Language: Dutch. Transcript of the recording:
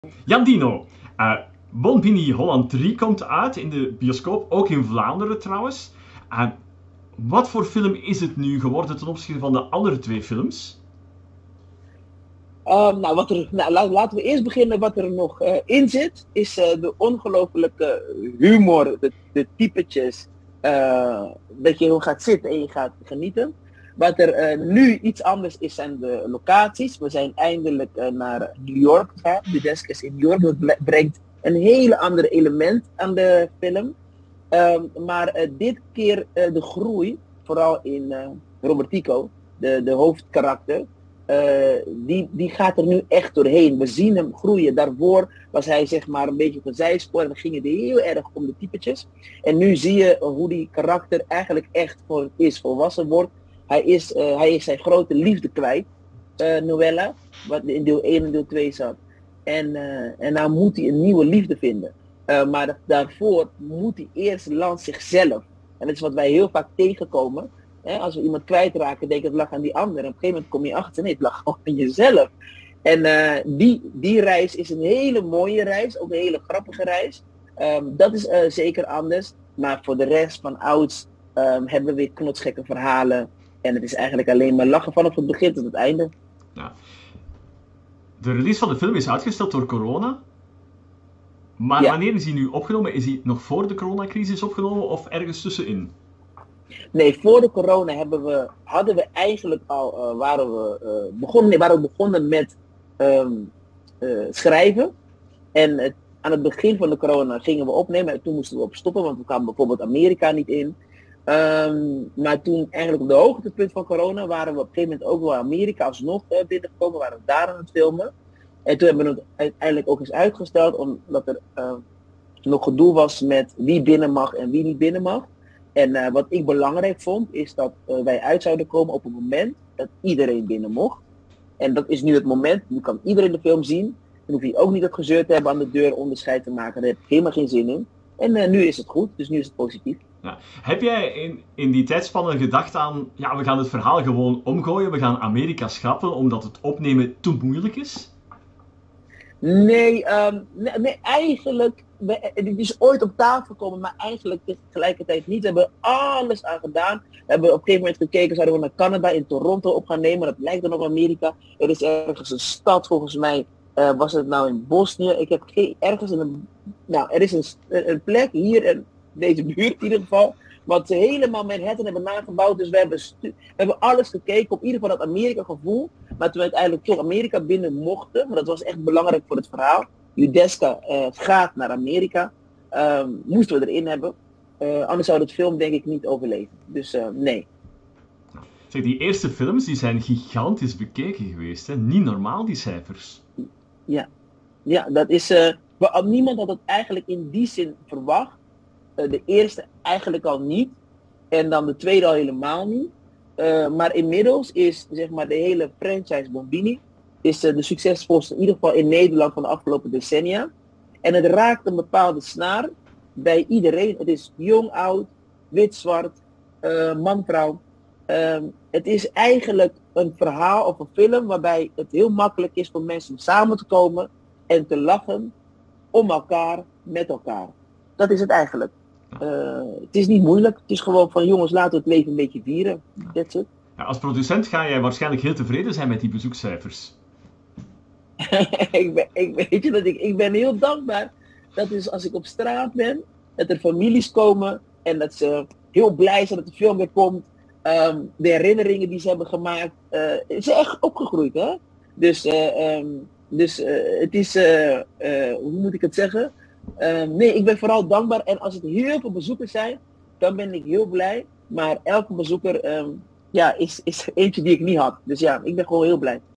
Ja, Dino. Bon Bini Holland 3 komt uit in de bioscoop, ook in Vlaanderen trouwens. Uh, wat voor film is het nu geworden ten opzichte van de andere twee films? Laten we eerst beginnen wat er nog in zit. Is de ongelofelijke humor, de typetjes. Dat je gewoon gaat zitten en je gaat genieten. Wat er nu iets anders is zijn de locaties. We zijn eindelijk naar New York gegaan. De desk is in New York. Dat brengt een hele andere element aan de film. Maar dit keer de groei, vooral in Robertico, de hoofdkarakter. Die gaat er nu echt doorheen. We zien hem groeien. Daarvoor was hij zeg maar een beetje op een zijspoor en dan ging het heel erg om de typetjes. En nu zie je hoe die karakter eigenlijk echt volwassen wordt. Hij is zijn grote liefde kwijt, Noella, wat in deel 1 en deel 2 zat. En nou moet hij een nieuwe liefde vinden. Maar daarvoor moet hij eerst land zichzelf. En dat is wat wij heel vaak tegenkomen. Als we iemand kwijtraken, denk ik het lag aan die ander. En op een gegeven moment kom je achter, nee, het lag gewoon aan jezelf. En die reis is een hele mooie reis, ook een hele grappige reis. Dat is zeker anders. Maar voor de rest van ouds hebben we weer knotsgekke verhalen. En het is eigenlijk alleen maar lachen vanaf het begin tot het einde. Ja. De release van de film is uitgesteld door corona. Maar wanneer is hij nu opgenomen? Is hij nog voor de coronacrisis opgenomen of ergens tussenin? Nee, voor de corona hadden we eigenlijk al, waren we begonnen met schrijven. En aan het begin van de corona gingen we opnemen en toen moesten we op stoppen, want we kwamen bijvoorbeeld Amerika niet in. Maar toen eigenlijk op de hoogtepunt van corona waren we op een gegeven moment ook wel Amerika alsnog binnengekomen, waren we daar aan het filmen. En toen hebben we het uiteindelijk ook eens uitgesteld, omdat er nog gedoe was met wie binnen mag en wie niet binnen mag. En wat ik belangrijk vond, is dat wij uit zouden komen op het moment dat iedereen binnen mocht. En dat is nu het moment, nu kan iedereen de film zien. Dan hoef je ook niet dat gezeur te hebben aan de deur, onderscheid te maken. Daar heb ik helemaal geen zin in. En nu is het goed, dus nu is het positief. Ja. Heb jij in die tijdspanne gedacht aan, ja, we gaan het verhaal gewoon omgooien, we gaan Amerika schrappen omdat het opnemen te moeilijk is? Nee, eigenlijk, het is ooit op tafel gekomen, maar eigenlijk tegelijkertijd niet. We hebben alles aan gedaan. We hebben op een gegeven moment gekeken, zouden we naar Canada, in Toronto op gaan nemen. Dat lijkt dan op Amerika. Er is ergens een stad, volgens mij, was het nou in Bosnië. Ik heb ergens er is een plek hier in deze buurt in ieder geval, wat ze helemaal Manhattan hebben nagebouwd. Dus we hebben alles gekeken, op ieder geval dat Amerika gevoel. Maar toen we uiteindelijk toch Amerika binnen mochten, maar dat was echt belangrijk voor het verhaal. Judeska gaat naar Amerika. Moesten we erin hebben. Anders zou het film denk ik niet overleven. Dus nee. Zeg, die eerste films die zijn gigantisch bekeken geweest. Hè? Niet normaal, die cijfers. Ja, dat is... niemand had het eigenlijk in die zin verwacht. De eerste eigenlijk al niet. En dan de tweede al helemaal niet. Maar inmiddels is zeg maar de hele franchise Bombini is de succesvolste, in ieder geval in Nederland, van de afgelopen decennia. En het raakt een bepaalde snaar bij iedereen. Het is jong, oud, wit, zwart, man, vrouw. Het is eigenlijk een verhaal of een film waarbij het heel makkelijk is voor mensen om samen te komen en te lachen om elkaar, met elkaar. Dat is het eigenlijk. Het is niet moeilijk. Het is gewoon van jongens, laten we het leven een beetje vieren. That's it. Ja, als producent ga jij waarschijnlijk heel tevreden zijn met die bezoekcijfers. Ik ben heel dankbaar dat is als ik op straat ben, dat er families komen en dat ze heel blij zijn dat de film weer komt. De herinneringen die ze hebben gemaakt, is echt opgegroeid, hè? Dus het is, hoe moet ik het zeggen? Nee, ik ben vooral dankbaar en als het heel veel bezoekers zijn, dan ben ik heel blij. Maar elke bezoeker is eentje die ik niet had. Dus ja, ik ben gewoon heel blij.